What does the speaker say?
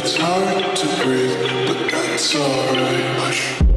it's hard to breathe, but that's alright. Hush.